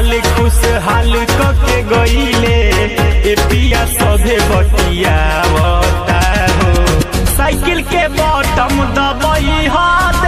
साल खुशहाल के गईले ए पिया सभे बतिया हो साइकिल के बटम दबई हाथ